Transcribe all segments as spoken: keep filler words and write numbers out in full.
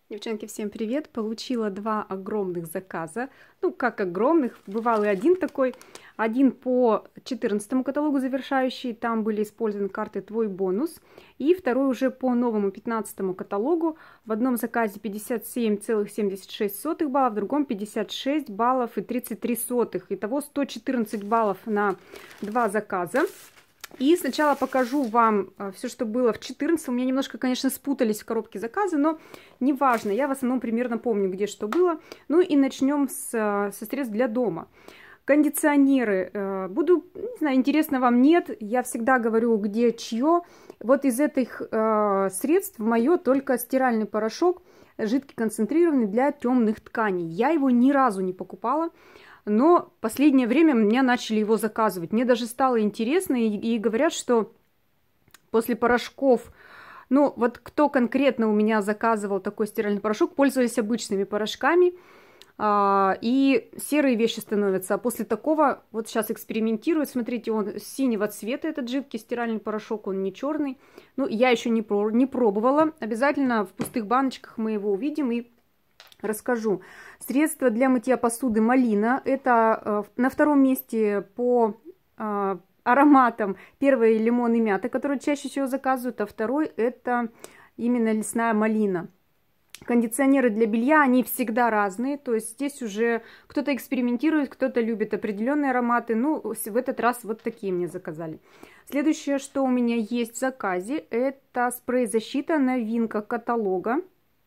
Девчонки, всем привет! Получила два огромных заказа. Ну, как огромных, бывал и один такой. Один по четырнадцатому каталогу завершающий, там были использованы карты «Твой бонус». И второй уже по новому пятнадцатому каталогу. В одном заказе пятьдесят семь целых семьдесят шесть сотых баллов, в другом пятьдесят шесть баллов и тридцать три сотых. Итого сто четырнадцать баллов на два заказа. И сначала покажу вам все, что было в четырнадцатом. У меня немножко, конечно, спутались в коробке заказы, но неважно. Я в основном примерно помню, где что было. Ну и начнем с, со средств для дома. Кондиционеры. Буду, не знаю, интересно вам, нет. Я всегда говорю, где чье. Вот из этих э, средств мое только стиральный порошок, жидкий концентрированный для темных тканей. Я его ни разу не покупала. Но в последнее время меня начали его заказывать. Мне даже стало интересно, и, и говорят, что после порошков, ну вот кто конкретно у меня заказывал такой стиральный порошок, пользовались обычными порошками, а, и серые вещи становятся. А после такого, вот сейчас экспериментирую, смотрите, он синего цвета, этот жидкий стиральный порошок, он не черный. Ну, я еще не, про, не пробовала. Обязательно в пустых баночках мы его увидим и расскажу. Средство для мытья посуды малина. Это э, на втором месте по э, ароматам. Первый лимон и мята, который чаще всего заказывают, а второй это именно лесная малина. Кондиционеры для белья, они всегда разные, то есть здесь уже кто-то экспериментирует, кто-то любит определенные ароматы. Ну, в этот раз вот такие мне заказали. Следующее, что у меня есть в заказе, это спрей-защита, новинка каталога.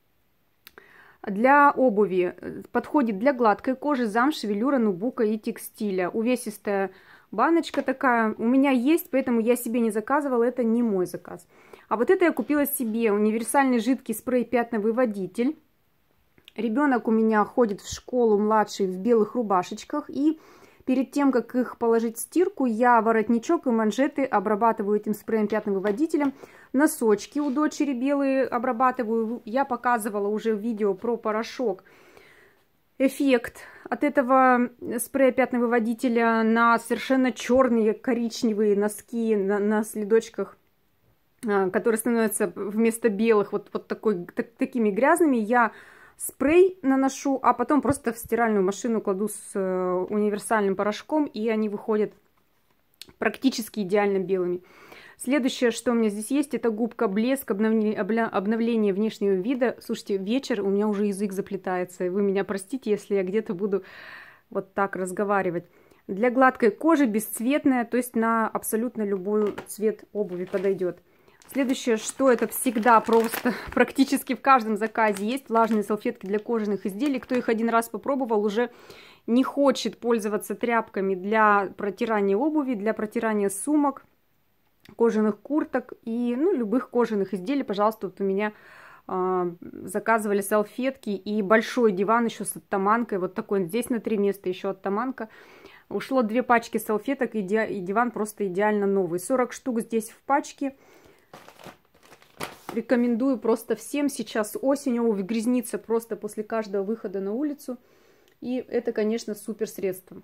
Для обуви подходит для гладкой кожи, замши, велюра, нубука и текстиля. Увесистая баночка такая у меня есть, поэтому я себе не заказывала, это не мой заказ. А вот это я купила себе, универсальный жидкий спрей пятновыводитель. Ребенок у меня ходит в школу младший в белых рубашечках, и перед тем, как их положить в стирку, я воротничок и манжеты обрабатываю этим спреем пятновыводителем. Носочки у дочери белые обрабатываю. Я показывала уже в видео про порошок. Эффект от этого спрея пятновыводителя на совершенно черные коричневые носки на, на следочках, которые становятся вместо белых вот, вот такой, так, такими грязными. Я спрей наношу, а потом просто в стиральную машину кладу с э, универсальным порошком, и они выходят практически идеально белыми. Следующее, что у меня здесь есть, это губка блеск, обновление, обновление внешнего вида. Слушайте, вечер, у меня уже язык заплетается, и вы меня простите, если я где-то буду вот так разговаривать. Для гладкой кожи, бесцветная, то есть на абсолютно любой цвет обуви подойдет. Следующее, что это всегда просто, практически в каждом заказе есть влажные салфетки для кожаных изделий. Кто их один раз попробовал, уже не хочет пользоваться тряпками для протирания обуви, для протирания сумок, кожаных курток и ну, любых кожаных изделий. Пожалуйста, вот у меня э, заказывали салфетки и большой диван еще с оттаманкой. Вот такой здесь на три места еще оттаманка. Ушло две пачки салфеток, и, и диван просто идеально новый. сорок штук здесь в пачке. Рекомендую просто всем. Сейчас осень, обувь грязнится просто после каждого выхода на улицу. И это, конечно, супер средство.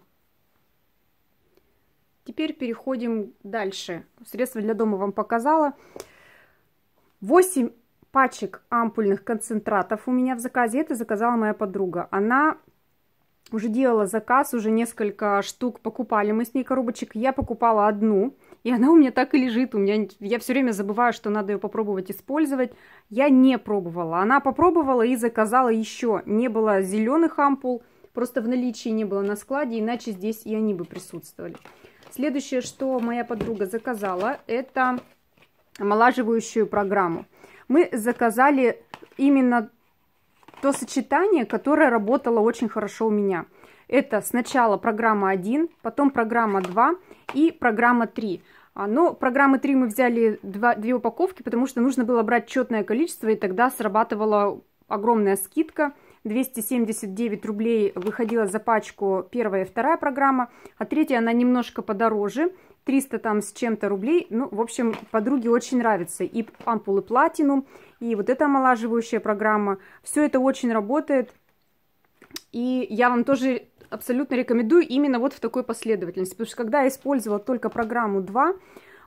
Теперь переходим дальше. Средства для дома вам показала. восемь пачек ампульных концентратов у меня в заказе. Это заказала моя подруга. Она уже делала заказ, уже несколько штук покупали мы с ней коробочек. Я покупала одну. И она у меня так и лежит. У меня, я все время забываю, что надо ее попробовать использовать. Я не пробовала. Она попробовала и заказала еще. Не было зеленых ампул. Просто в наличии не было на складе. Иначе здесь и они бы присутствовали. Следующее, что моя подруга заказала, это омолаживающую программу. Мы заказали именно то сочетание, которое работало очень хорошо у меня. Это сначала программа один, потом программа два и программа три. Но программы три мы взяли два, две упаковки, потому что нужно было брать четное количество, и тогда срабатывала огромная скидка. двести семьдесят девять рублей выходила за пачку первая и вторая программа, а третья она немножко подороже, триста там с чем-то рублей. Ну, в общем, подруге очень нравится и ампулы Platinum, и вот эта омолаживающая программа. Все это очень работает, и я вам тоже абсолютно рекомендую именно вот в такой последовательности, потому что когда я использовала только программу два,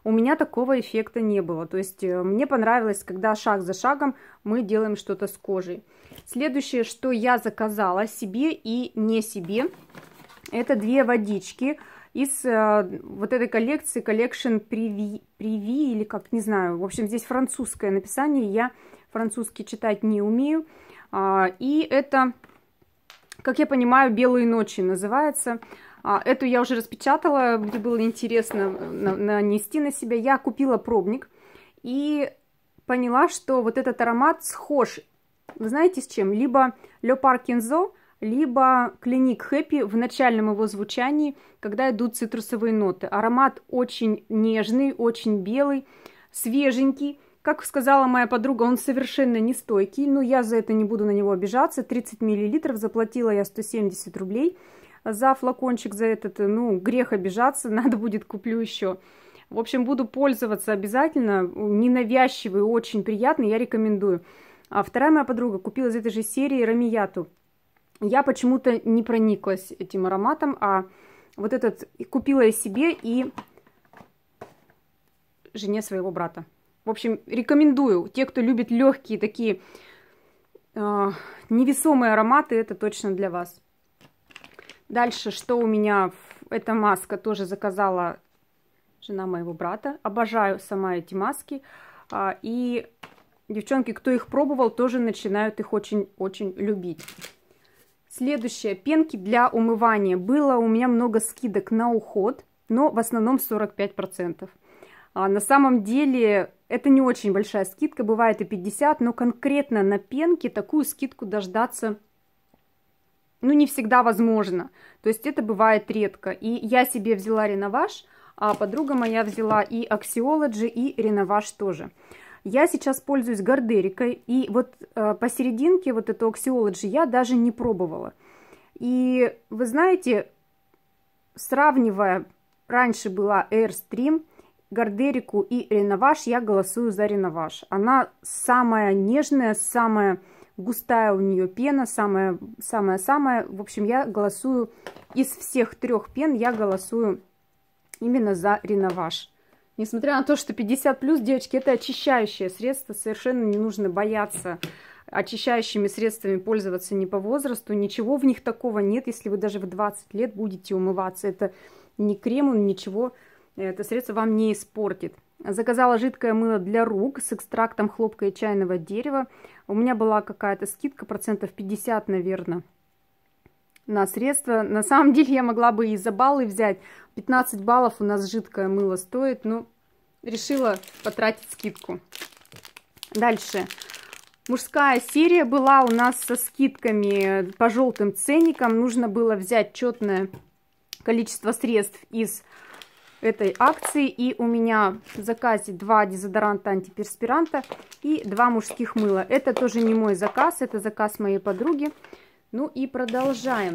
у меня такого эффекта не было. То есть мне понравилось, когда шаг за шагом мы делаем что-то с кожей. Следующее, что я заказала себе и не себе, это две водички из э, вот этой коллекции, Collection Privi, Privi, или как, не знаю, в общем, здесь французское написание, я французский читать не умею. А, и это, как я понимаю, «Белые ночи» называется. А, эту я уже распечатала, мне было интересно нанести на себя. Я купила пробник и поняла, что вот этот аромат схож, вы знаете, с чем? Либо Le Parkinson, либо Clinique Happy в начальном его звучании, когда идут цитрусовые ноты. Аромат очень нежный, очень белый, свеженький. Как сказала моя подруга, он совершенно не стойкий, но я за это не буду на него обижаться. тридцать миллилитров, заплатила я сто семьдесят рублей за флакончик, за этот, ну, грех обижаться, надо будет, куплю еще. В общем, буду пользоваться обязательно, ненавязчивый, очень приятный, я рекомендую. А вторая моя подруга купила из этой же серии Рамияту. Я почему-то не прониклась этим ароматом, а вот этот купила я себе и жене своего брата. В общем, рекомендую. Те, кто любит легкие такие э, невесомые ароматы, это точно для вас. Дальше, что у меня? Эта маска тоже заказала жена моего брата. Обожаю сама эти маски. А, и девчонки, кто их пробовал, тоже начинают их очень-очень любить. Следующее, пенки для умывания. Было у меня много скидок на уход, но в основном сорок пять процентов. А на самом деле это не очень большая скидка, бывает и пятьдесят, но конкретно на пенки такую скидку дождаться, ну, не всегда возможно. То есть это бывает редко. И я себе взяла Реноваж, а подруга моя взяла и Axiology, и Реноваж тоже. Я сейчас пользуюсь Гардерикой, и вот э, посерединке вот эту Axiology я даже не пробовала. И вы знаете, сравнивая, раньше была Airstream, Гардерику и Реноваж, я голосую за Реноваж. Она самая нежная, самая густая у нее пена, самая-самая-самая. В общем, я голосую из всех трех пен, я голосую именно за Реноваж. Несмотря на то, что пятьдесят плюс, девочки, это очищающее средство, совершенно не нужно бояться очищающими средствами пользоваться не по возрасту, ничего в них такого нет, если вы даже в двадцать лет будете умываться. Это не крем, он ничего, это средство вам не испортит. Заказала жидкое мыло для рук с экстрактом хлопка и чайного дерева. У меня была какая-то скидка, процентов пятьдесят, наверное, на средства. На самом деле я могла бы и за баллы взять. пятнадцать баллов у нас жидкое мыло стоит, но решила потратить скидку. Дальше. Мужская серия была у нас со скидками по желтым ценникам. Нужно было взять четное количество средств из этой акции. И у меня в заказе два дезодоранта антиперспиранта и два мужских мыла. Это тоже не мой заказ, это заказ моей подруги. Ну и продолжаем.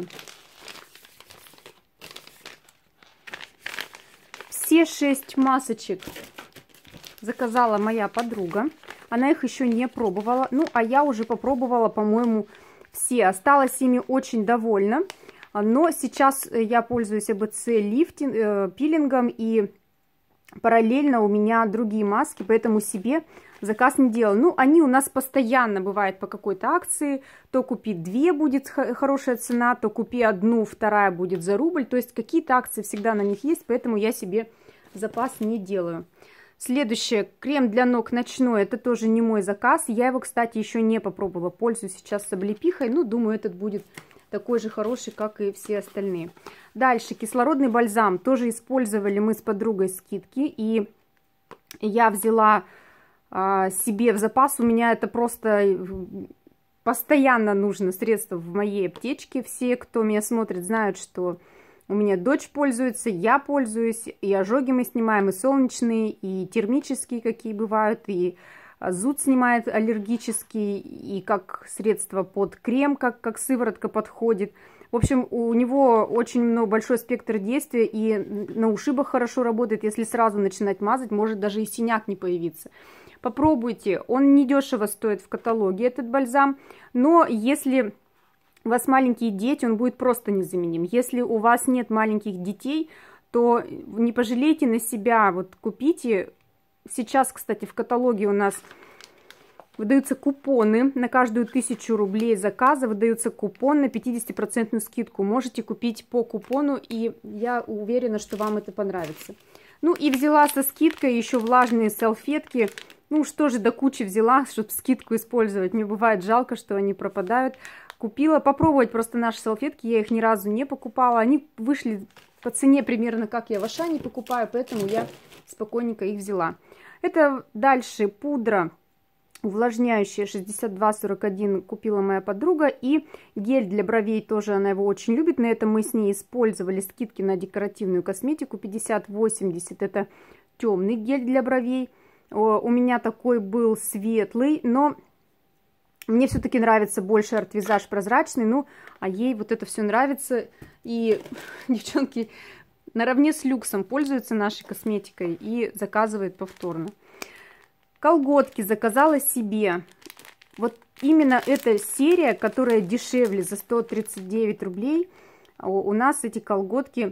Все шесть масочек заказала моя подруга. Она их еще не пробовала. Ну, а я уже попробовала, по-моему, все. Осталась ими очень довольна. Но сейчас я пользуюсь АБЦ лифтинг, э, пилингом. И параллельно у меня другие маски, поэтому себе заказ не делала. Ну, они у нас постоянно бывают по какой-то акции. То купи две, будет хорошая цена, то купи одну, вторая будет за рубль. То есть какие-то акции всегда на них есть, поэтому я себе запас не делаю. Следующее, крем для ног ночной, это тоже не мой заказ. Я его, кстати, еще не попробовала. Пользуюсь сейчас с облепихой. Ну, думаю, этот будет такой же хороший, как и все остальные. Дальше, кислородный бальзам. Тоже использовали мы с подругой скидки. И я взяла а, себе в запас. У меня это просто постоянно нужно средство в моей аптечке. Все, кто меня смотрит, знают, что у меня дочь пользуется, я пользуюсь, и ожоги мы снимаем, и солнечные, и термические, какие бывают, и зуд снимает аллергический, и как средство под крем, как, как сыворотка подходит. В общем, у него очень много, большой спектр действия, и на ушибах хорошо работает. Если сразу начинать мазать, может даже и синяк не появиться. Попробуйте, он недешево стоит в каталоге, этот бальзам, но если у вас маленькие дети, он будет просто незаменим. Если у вас нет маленьких детей, то не пожалейте на себя, вот купите. Сейчас, кстати, в каталоге у нас выдаются купоны на каждую тысячу рублей заказа, выдается купон на пятидесятипроцентную скидку. Можете купить по купону, и я уверена, что вам это понравится. Ну и взяла со скидкой еще влажные салфетки. Ну что же, до кучи взяла, чтобы скидку использовать. Мне бывает жалко, что они пропадают. Купила попробовать просто наши салфетки, я их ни разу не покупала. Они вышли по цене примерно как я в Ашане покупаю, поэтому я спокойненько их взяла. Это дальше пудра увлажняющая шестьдесят два сорок один купила моя подруга. И гель для бровей тоже, она его очень любит. На этом мы с ней использовали скидки на декоративную косметику пятьдесят восемьдесят. Это темный гель для бровей. У меня такой был светлый, но мне все-таки нравится больше арт-визаж прозрачный. Ну, а ей вот это все нравится. И девчонки наравне с люксом пользуются нашей косметикой и заказывают повторно. Колготки заказала себе. Вот именно эта серия, которая дешевле за сто тридцать девять рублей. У нас эти колготки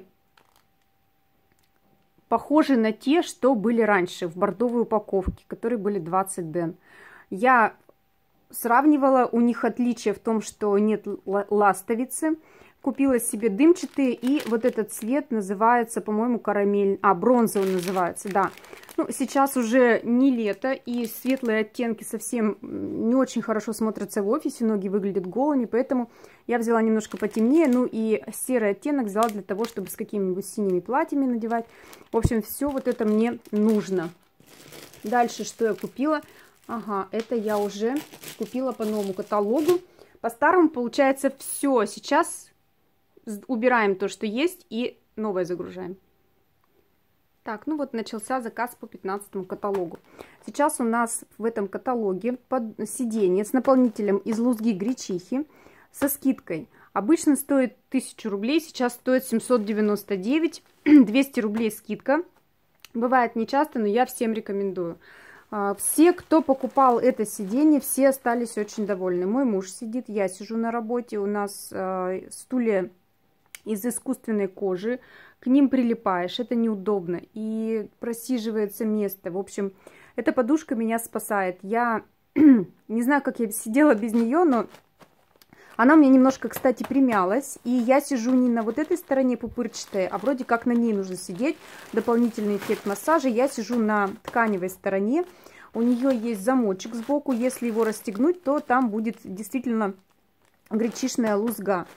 похожи на те, что были раньше в бордовой упаковке, которые были двадцать ден. Я сравнивала, у них отличие в том, что нет ластовицы. Купила себе дымчатые, и вот этот цвет называется, по-моему, карамель, а, бронзовый называется, да. Ну, сейчас уже не лето, и светлые оттенки совсем не очень хорошо смотрятся в офисе, ноги выглядят голыми, поэтому я взяла немножко потемнее, ну и серый оттенок взяла для того, чтобы с какими-нибудь синими платьями надевать. В общем, все вот это мне нужно. Дальше, что я купила? Ага, это я уже купила по новому каталогу. По старому, получается, все. Сейчас убираем то, что есть, и новое загружаем. Так, ну вот начался заказ по пятнадцатому каталогу. Сейчас у нас в этом каталоге под сиденье с наполнителем из лузги гречихи со скидкой. Обычно стоит тысячу рублей, сейчас стоит семьсот девяносто девять, двести рублей скидка. Бывает нечасто, но я всем рекомендую. Все, кто покупал это сиденье, все остались очень довольны. Мой муж сидит, я сижу на работе, у нас стулья из искусственной кожи, к ним прилипаешь, это неудобно и просиживается место. В общем, эта подушка меня спасает. Я не знаю, как я сидела без нее, но она у меня немножко, кстати, примялась. И я сижу не на вот этой стороне пупырчатой, а вроде как на ней нужно сидеть. Дополнительный эффект массажа. Я сижу на тканевой стороне. У нее есть замочек сбоку. Если его расстегнуть, то там будет действительно гречишная лузга.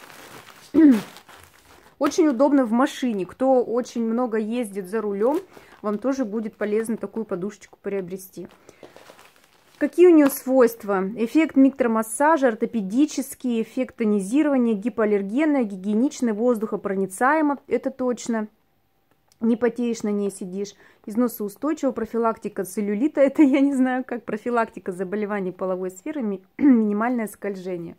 Очень удобно в машине. Кто очень много ездит за рулем, вам тоже будет полезно такую подушечку приобрести. Какие у нее свойства? Эффект микромассажа, ортопедический, эффект тонизирования, гипоаллергенная, гигиеничная, воздухопроницаемо, это точно. Не потеешь, на ней сидишь. Износоустойчиво, профилактика целлюлита, это я не знаю как, профилактика заболеваний половой сферы, минимальное скольжение.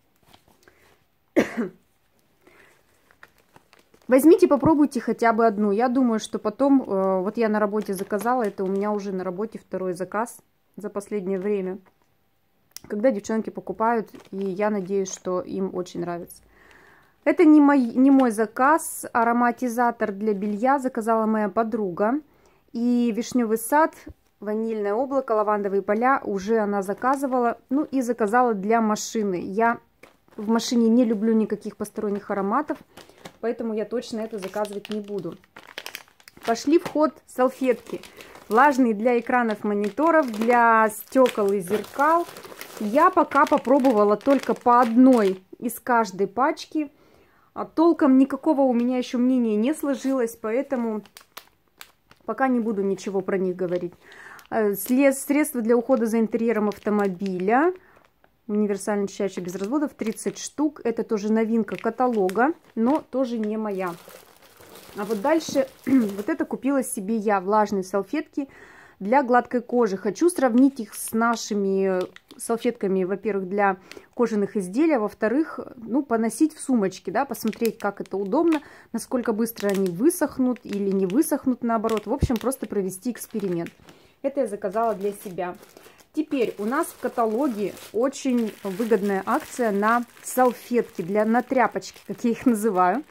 Возьмите, попробуйте хотя бы одну. Я думаю, что потом, э, вот я на работе заказала, это у меня уже на работе второй заказ за последнее время. Когда девчонки покупают, и я надеюсь, что им очень нравится. Это не мой, не мой заказ, ароматизатор для белья заказала моя подруга. И вишневый сад, ванильное облако, лавандовые поля уже она заказывала. Ну и заказала для машины. Я в машине не люблю никаких посторонних ароматов, поэтому я точно это заказывать не буду. Пошли в ход салфетки. Влажные для экранов мониторов, для стекол и зеркал. Я пока попробовала только по одной из каждой пачки. А толком никакого у меня еще мнения не сложилось, поэтому пока не буду ничего про них говорить. Средства для ухода за интерьером автомобиля. Универсальный чищающий без разводов, тридцать штук. Это тоже новинка каталога, но тоже не моя. А вот дальше, вот это купила себе я, влажные салфетки для гладкой кожи. Хочу сравнить их с нашими салфетками, во-первых, для кожаных изделий, а во-вторых, ну, поносить в сумочке, да, посмотреть, как это удобно, насколько быстро они высохнут или не высохнут, наоборот. В общем, просто провести эксперимент. Это я заказала для себя. Теперь у нас в каталоге очень выгодная акция на салфетки, для, на тряпочки, как я их называю.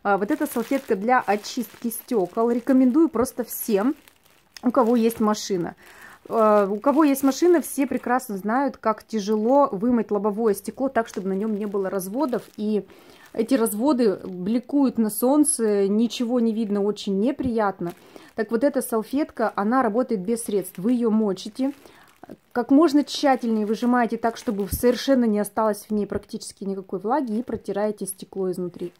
Вот эта салфетка для очистки стекол. Рекомендую просто всем, у кого есть машина. У кого есть машина, все прекрасно знают, как тяжело вымыть лобовое стекло так, чтобы на нем не было разводов. И эти разводы бликуют на солнце, ничего не видно, очень неприятно. Так вот эта салфетка, она работает без средств. Вы ее мочите, как можно тщательнее выжимаете так, чтобы совершенно не осталось в ней практически никакой влаги, и протираете стекло изнутри.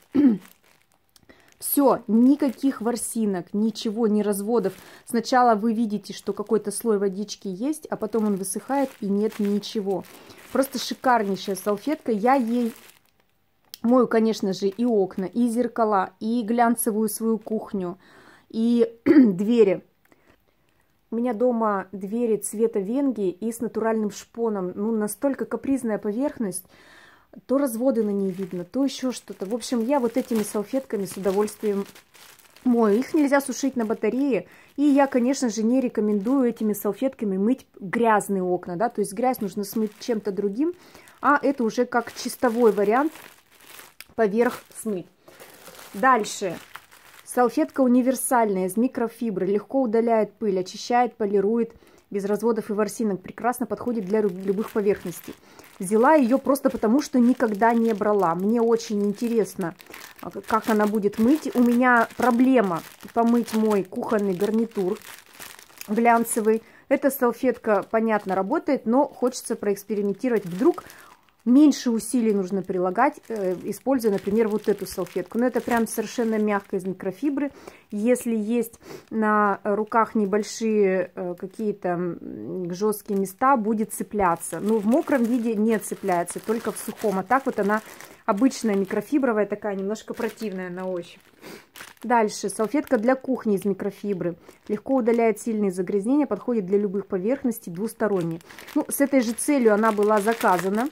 Все, никаких ворсинок, ничего, ни разводов. Сначала вы видите, что какой-то слой водички есть, а потом он высыхает, и нет ничего. Просто шикарнейшая салфетка. Я ей мою, конечно же, и окна, и зеркала, и глянцевую свою кухню, и двери. У меня дома двери цвета венги и с натуральным шпоном. Ну, настолько капризная поверхность. То разводы на ней видно, то еще что-то. В общем, я вот этими салфетками с удовольствием мою. Их нельзя сушить на батарее. И я, конечно же, не рекомендую этими салфетками мыть грязные окна. Да? То есть грязь нужно смыть чем-то другим. А это уже как чистовой вариант поверх смыть. Дальше. Салфетка универсальная из микрофибры. Легко удаляет пыль, очищает, полирует. Без разводов и ворсинок. Прекрасно подходит для любых поверхностей. Взяла ее просто потому, что никогда не брала. Мне очень интересно, как она будет мыть. У меня проблема помыть мой кухонный гарнитур глянцевый. Эта салфетка, понятно, работает, но хочется проэкспериментировать. Вдруг меньше усилий нужно прилагать, используя, например, вот эту салфетку. Но это прям совершенно мягкая из микрофибры. Если есть на руках небольшие какие-то жесткие места, будет цепляться. Но в мокром виде не цепляется, только в сухом. А так вот она обычная микрофибровая, такая немножко противная на ощупь. Дальше. Салфетка для кухни из микрофибры. Легко удаляет сильные загрязнения, подходит для любых поверхностей, двусторонняя. Ну, с этой же целью она была заказана.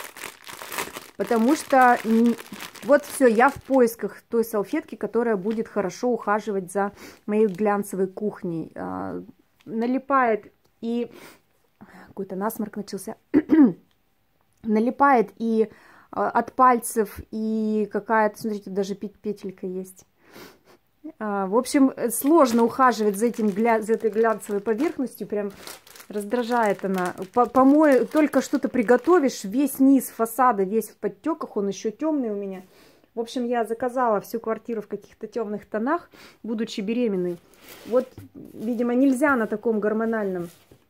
Потому что вот все, я в поисках той салфетки, которая будет хорошо ухаживать за моей глянцевой кухней. А, налипает и... Какой-то насморк начался. Налипает и а, от пальцев, и какая-то, смотрите, даже петелька есть. А, в общем, сложно ухаживать за, этим, за этой глянцевой поверхностью, прям... Раздражает она. По-моему, только что-то приготовишь, весь низ фасада, весь в подтеках, он еще темный у меня. В общем, я заказала всю квартиру в каких-то темных тонах, будучи беременной. Вот, видимо, нельзя на таком гормональном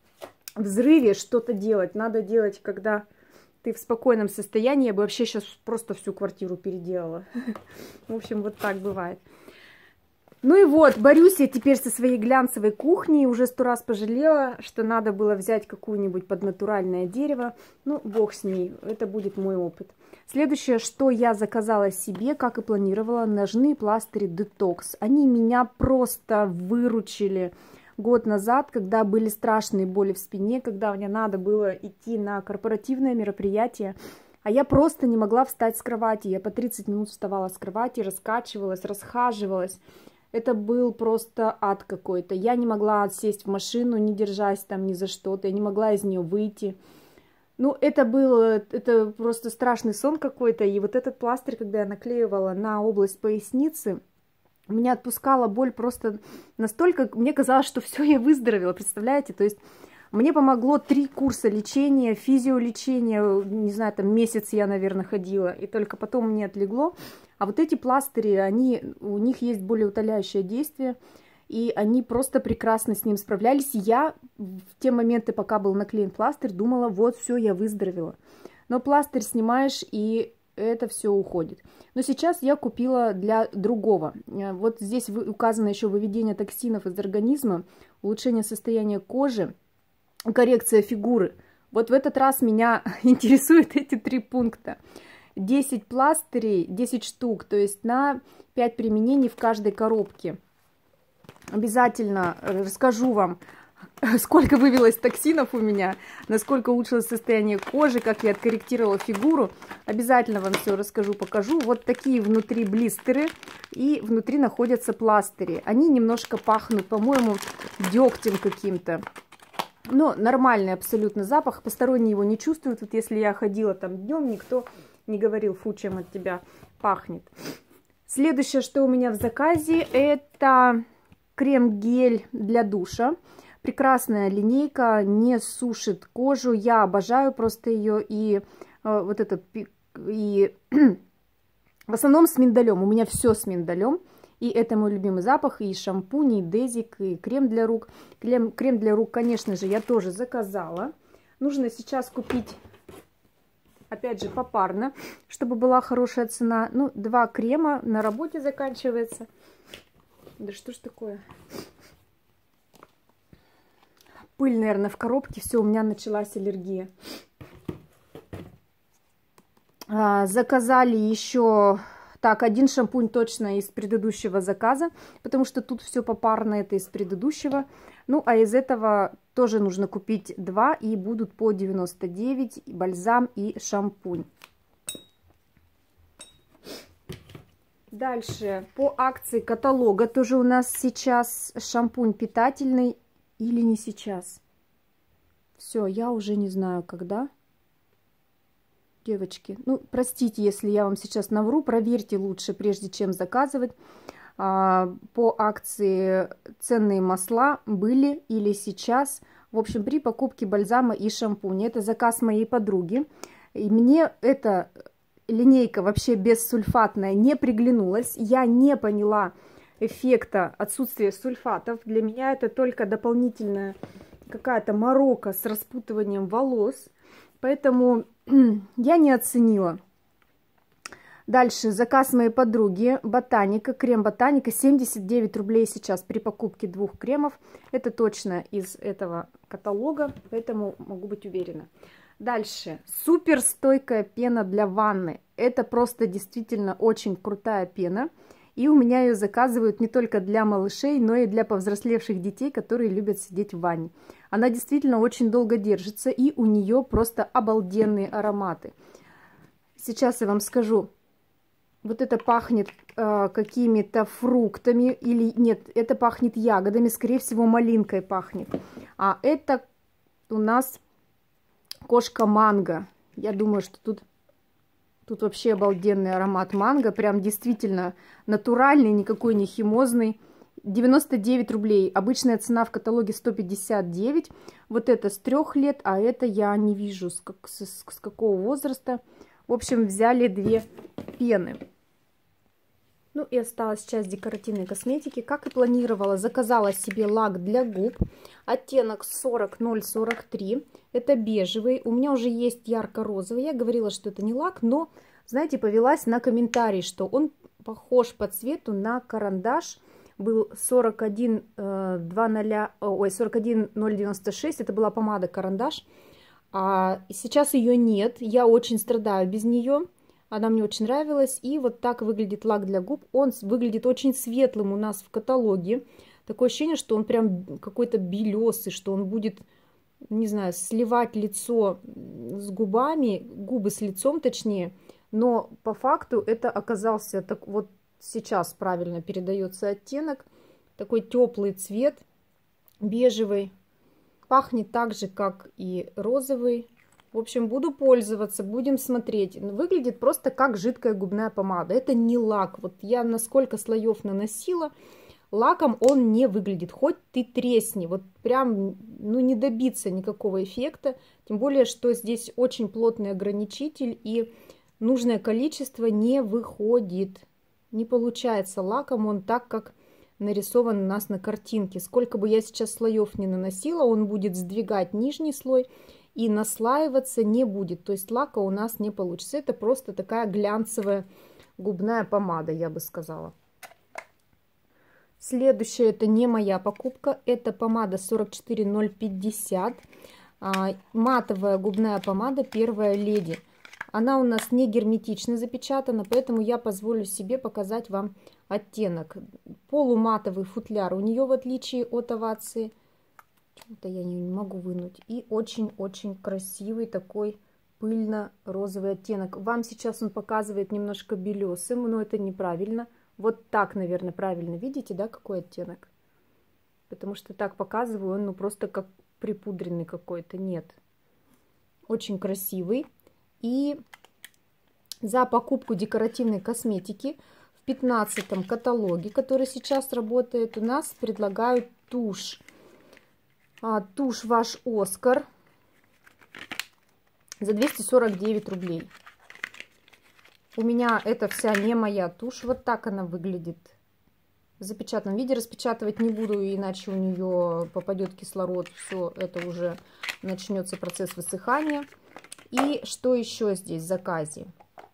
взрыве что-то делать. Надо делать, когда ты в спокойном состоянии. Я бы вообще сейчас просто всю квартиру переделала. В общем, вот так бывает. Ну и вот, борюсь я теперь со своей глянцевой кухней. Уже сто раз пожалела, что надо было взять какое-нибудь поднатуральное дерево. Ну, бог с ней, это будет мой опыт. Следующее, что я заказала себе, как и планировала, ножные пластыри Detox. Они меня просто выручили год назад, когда были страшные боли в спине, когда мне надо было идти на корпоративное мероприятие. А я просто не могла встать с кровати. Я по тридцать минут вставала с кровати, раскачивалась, расхаживалась. Это был просто ад какой-то. Я не могла сесть в машину, не держась там ни за что-то. Я не могла из нее выйти. Ну, это был это просто страшный сон какой-то. И вот этот пластырь, когда я наклеивала на область поясницы, меня отпускала боль просто настолько... Мне казалось, что все, я выздоровела, представляете? То есть мне помогло три курса лечения, физиолечения. Не знаю, там месяц я, наверное, ходила. И только потом мне отлегло. А вот эти пластыри, они, у них есть болеутоляющее действие, и они просто прекрасно с ним справлялись. Я в те моменты, пока был наклеен пластырь, думала, вот все, я выздоровела. Но пластырь снимаешь, и это все уходит. Но сейчас я купила для другого. Вот здесь указано еще выведение токсинов из организма, улучшение состояния кожи, коррекция фигуры. Вот в этот раз меня интересуют эти три пункта. десять пластырей, десять штук, то есть на пять применений в каждой коробке. Обязательно расскажу вам, сколько вывелось токсинов у меня, насколько улучшилось состояние кожи, как я откорректировала фигуру. Обязательно вам все расскажу, покажу. Вот такие внутри блистеры, и внутри находятся пластыри. Они немножко пахнут, по-моему, дегтем каким-то. Но нормальный абсолютно запах, посторонние его не чувствуют. Вот если я ходила там днем, никто не говорил, фу, чем от тебя пахнет. Следующее, что у меня в заказе, это крем-гель для душа. Прекрасная линейка, не сушит кожу. Я обожаю просто ее. И э, вот этот, и в основном с миндалем. У меня все с миндалем. И это мой любимый запах. И шампунь, и дезик, и крем для рук. Крем, крем для рук, конечно же, я тоже заказала. Нужно сейчас купить, опять же, попарно, чтобы была хорошая цена. Ну, два крема на работе заканчивается. Да что ж такое? Пыль, наверное, в коробке. Все, у меня началась аллергия. А, заказали еще... Так, один шампунь точно из предыдущего заказа, потому что тут все попарно, это из предыдущего. Ну, а из этого тоже нужно купить два, и будут по девяносто девять, бальзам и шампунь. Дальше, по акции каталога тоже у нас сейчас шампунь питательный, или не сейчас. Все, я уже не знаю, когда. Девочки, ну, простите, если я вам сейчас навру, проверьте лучше, прежде чем заказывать. А, по акции ценные масла были или сейчас. В общем, при покупке бальзама и шампуня. Это заказ моей подруги. И мне эта линейка вообще бессульфатная не приглянулась. Я не поняла эффекта отсутствия сульфатов. Для меня это только дополнительная какая-то морока с распутыванием волос. Поэтому я не оценила. Дальше заказ моей подруги Ботаника, крем Ботаника, семьдесят девять рублей сейчас при покупке двух кремов. Это точно из этого каталога, поэтому могу быть уверена. Дальше супер стойкая пена для ванны. Это просто действительно очень крутая пена. И у меня ее заказывают не только для малышей, но и для повзрослевших детей, которые любят сидеть в ванне. Она действительно очень долго держится, и у нее просто обалденные ароматы. Сейчас я вам скажу. Вот это пахнет э, какими-то фруктами, или нет, это пахнет ягодами, скорее всего, малинкой пахнет. А это у нас кошка манго. Я думаю, что тут... Тут вообще обалденный аромат манго, прям действительно натуральный, никакой не химозный. девяносто девять рублей, обычная цена в каталоге сто пятьдесят девять. Вот это с трех лет, а это я не вижу с, как, с, с какого возраста. В общем, взяли две пены. Ну и осталась часть декоративной косметики. Как и планировала, заказала себе лак для губ. Оттенок сорок ноль сорок три. Это бежевый. У меня уже есть ярко-розовый. Я говорила, что это не лак, но, знаете, повелась на комментарий, что он похож по цвету на карандаш. Был сорок один ноль девяносто шесть. Это была помада карандаш. А сейчас ее нет. Я очень страдаю без нее. Она мне очень нравилась. И вот так выглядит лак для губ. Он выглядит очень светлым у нас в каталоге. Такое ощущение, что он прям какой-то белесый, что он будет, не знаю, сливать лицо с губами, губы с лицом точнее. Но по факту это оказался, так вот сейчас правильно передается оттенок. Такой теплый цвет, бежевый. Пахнет так же, как и розовый. В общем, буду пользоваться, будем смотреть. Выглядит просто как жидкая губная помада. Это не лак. Вот я на сколько слоев наносила, лаком он не выглядит. Хоть ты тресни. Вот прям, ну, не добиться никакого эффекта. Тем более, что здесь очень плотный ограничитель и нужное количество не выходит. Не получается лаком он так, как нарисован у нас на картинке. Сколько бы я сейчас слоев не наносила, он будет сдвигать нижний слой и наслаиваться не будет. То есть лака у нас не получится. Это просто такая глянцевая губная помада, я бы сказала. Следующая, это не моя покупка. Это помада сорок четыре ноль пятьдесят. А, матовая губная помада «Первая леди». Она у нас не герметично запечатана, поэтому я позволю себе показать вам оттенок. Полуматовый футляр у нее, в отличие от овации. Почему-то я не могу вынуть. И очень-очень красивый такой пыльно-розовый оттенок. Вам сейчас он показывает немножко белесым, но это неправильно. Вот так, наверное, правильно. Видите, да, какой оттенок? Потому что так показываю, он ну просто как припудренный какой-то. Нет. Очень красивый. И за покупку декоративной косметики в пятнадцатом каталоге, который сейчас работает, у нас предлагают тушь. А, тушь ваш Оскар за двести сорок девять рублей. У меня это вся не моя тушь. Вот так она выглядит. В запечатанном виде распечатывать не буду, иначе у нее попадет кислород. Все, это уже начнется процесс высыхания. И что еще здесь в заказе?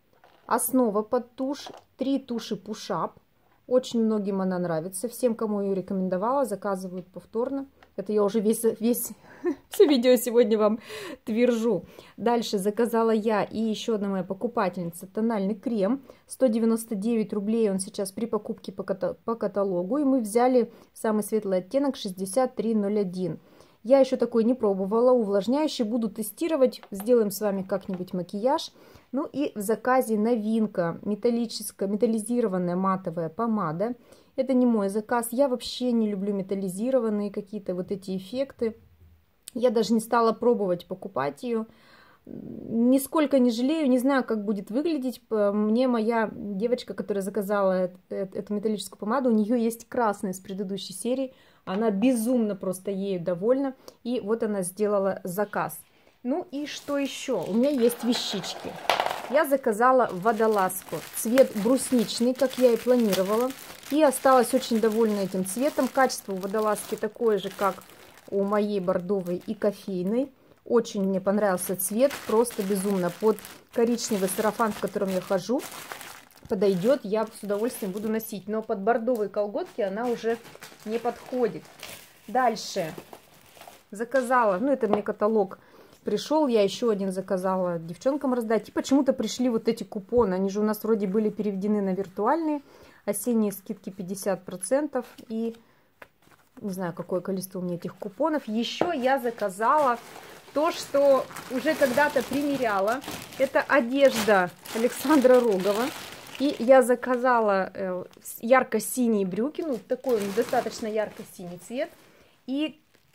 Основа под тушь. Три туши Push-Up. Очень многим она нравится. Всем, кому ее рекомендовала, заказывают повторно. Это я уже весь, весь все видео сегодня вам твержу. Дальше заказала я и еще одна моя покупательница тональный крем. сто девяносто девять рублей он сейчас при покупке по, ката по каталогу. И мы взяли самый светлый оттенок шестьдесят три ноль один. Я еще такой не пробовала. Увлажняющий буду тестировать. Сделаем с вами как-нибудь макияж. Ну и в заказе новинка. Металлическая, металлизированная матовая помада. Это не мой заказ. Я вообще не люблю металлизированные какие-то вот эти эффекты. Я даже не стала пробовать покупать ее. Нисколько не жалею, не знаю, как будет выглядеть. Мне моя девочка, которая заказала эту металлическую помаду, у нее есть красная с предыдущей серии. Она безумно просто ею довольна. И вот она сделала заказ. Ну и что еще? У меня есть вещички. Я заказала водолазку. Цвет брусничный, как я и планировала. И осталась очень довольна этим цветом. Качество у водолазки такое же, как у моей бордовой и кофейной. Очень мне понравился цвет, просто безумно. Под коричневый сарафан, в котором я хожу, подойдет, я с удовольствием буду носить. Но под бордовые колготки она уже не подходит. Дальше заказала, ну это мне каталог пришел, я еще один заказала девчонкам раздать. И почему-то пришли вот эти купоны, они же у нас вроде были переведены на виртуальные. Осенние скидки пятьдесят процентов и не знаю, какое количество у меня этих купонов. Еще я заказала то, что уже когда-то примеряла. Это одежда Александра Рогова. И я заказала ярко-синие брюки. Ну, такой достаточно ярко-синий цвет. И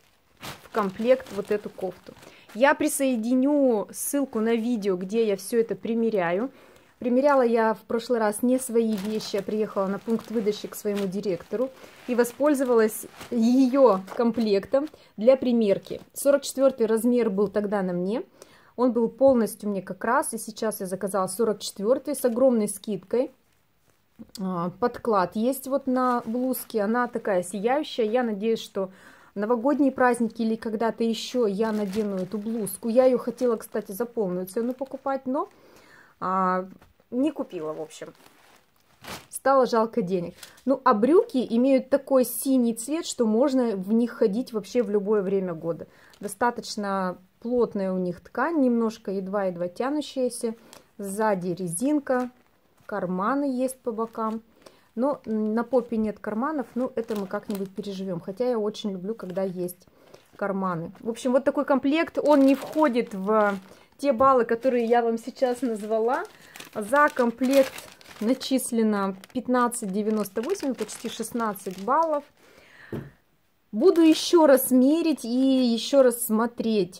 в комплект вот эту кофту. Я присоединю ссылку на видео, где я все это примеряю. Примеряла я в прошлый раз не свои вещи, а приехала на пункт выдачи к своему директору и воспользовалась ее комплектом для примерки. сорок четвёртый размер был тогда на мне, он был полностью мне как раз, и сейчас я заказала сорок четвёртый с огромной скидкой. Подклад есть вот на блузке, она такая сияющая, я надеюсь, что новогодние праздники или когда-то еще я надену эту блузку. Я ее хотела, кстати, за полную цену покупать, но... А, не купила, в общем. Стало жалко денег. Ну, а брюки имеют такой синий цвет, что можно в них ходить вообще в любое время года. Достаточно плотная у них ткань, немножко едва-едва тянущаяся. Сзади резинка, карманы есть по бокам. Но на попе нет карманов, ну, это мы как-нибудь переживем. Хотя я очень люблю, когда есть карманы. В общем, вот такой комплект, он не входит в... те баллы, которые я вам сейчас назвала. За комплект начислено пятнадцать девяносто восемь, почти шестнадцать баллов. Буду еще раз мерить и еще раз смотреть,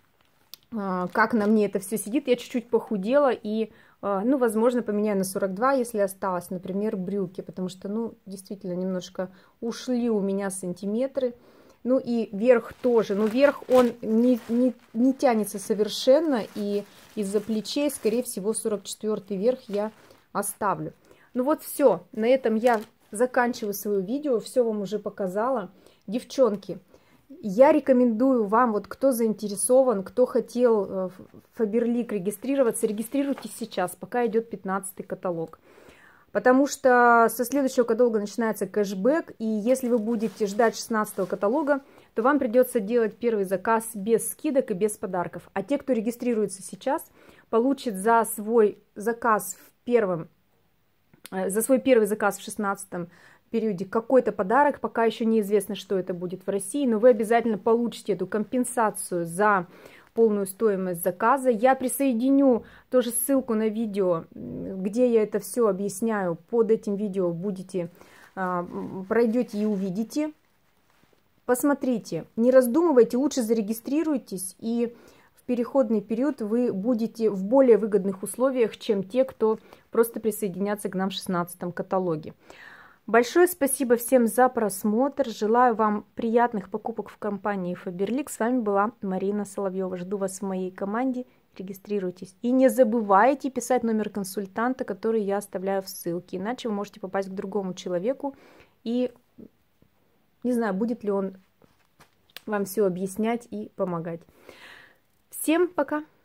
как на мне это все сидит. Я чуть-чуть похудела и, ну, возможно, поменяю на сорок два, если осталось, например, брюки, потому что, ну, действительно, немножко ушли у меня сантиметры. Ну и верх тоже, но верх он не, не, не тянется совершенно, и из-за плечей, скорее всего, сорок четвёртый верх я оставлю. Ну вот все, на этом я заканчиваю свое видео, все вам уже показала. Девчонки, я рекомендую вам, вот кто заинтересован, кто хотел в Faberlic регистрироваться, регистрируйтесь сейчас, пока идет пятнадцатый каталог. Потому что со следующего каталога начинается кэшбэк, и если вы будете ждать шестнадцатого каталога, то вам придется делать первый заказ без скидок и без подарков. А те, кто регистрируется сейчас, получат за свой заказ в первом, за свой первый заказ в шестнадцатом периоде какой-то подарок. Пока еще неизвестно, что это будет в России, но вы обязательно получите эту компенсацию за полную стоимость заказа. Я присоединю тоже ссылку на видео, где я это все объясняю. Под этим видео будете, пройдете и увидите. Посмотрите, не раздумывайте, лучше зарегистрируйтесь. И в переходный период вы будете в более выгодных условиях, чем те, кто просто присоединятся к нам в шестнадцатом каталоге. Большое спасибо всем за просмотр. Желаю вам приятных покупок в компании Faberlic. С вами была Марина Соловьева. Жду вас в моей команде. Регистрируйтесь. И не забывайте писать номер консультанта, который я оставляю в ссылке. Иначе вы можете попасть к другому человеку. И не знаю, будет ли он вам все объяснять и помогать. Всем пока!